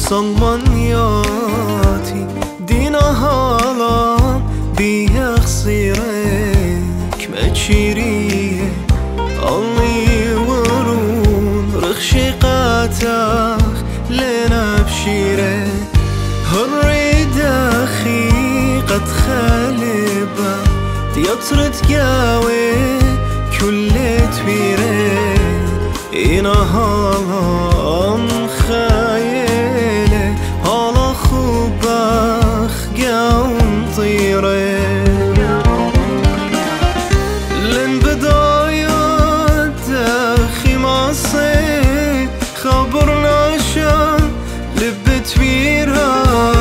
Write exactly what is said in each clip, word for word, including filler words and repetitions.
بصلمانياتي دينا هالام بيخ صيرك متشيريه اللي ورون رخشي قاتاخ لنا بشيره هالريد اخي قد خالبه تيطرد قاوي كل تويره إنا هالام خايله هالا خوباخ قاوم طيره لن بداية داخي ماصي خبرنا شا لبت ويرها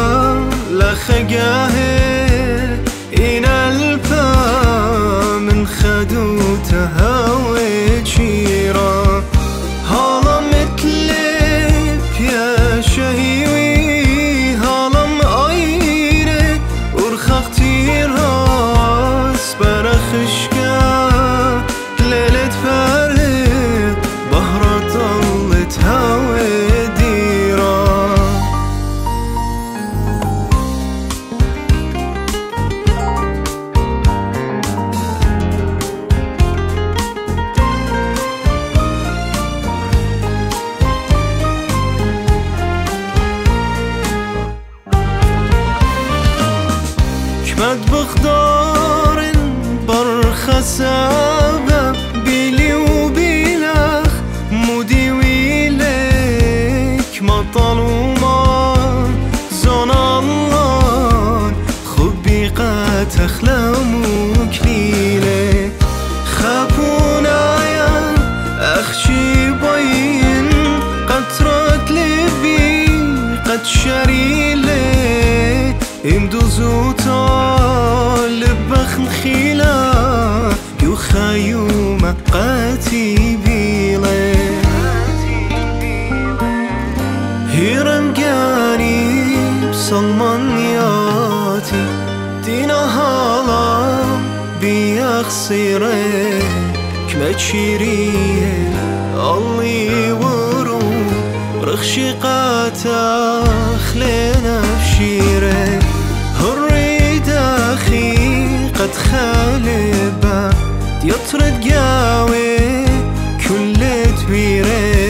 لخقاهي إنا البا من خدوتها وشيرا هالا متلب يا شهيوي هالا مأيري ورخاق تيرها سبرخشكا ليلة فارق بهرة طلتها وديرا كمد بخدار برخة سبب بيلي وبيلخ مودي ويلك مطل وما زون الله خبي قد أخلام وكليلك خابونا يا أخشي بين قطرة لبي قد شريلك اندوزو طالب بخنخيلا يخيوم قاتي بيلي هيرم قاني بصلمانياتي دينا هالام بيخ صيرك متشيريه اللي ورو رخشي قاتاخ لنا بشيره هالريد اخي قد خالبه يطرد قاوي كل تويره